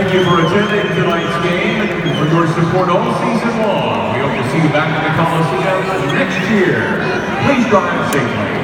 thank you for attending tonight's game and for your support all season long. We hope to see you back in the Coliseum next year. Please drive safely.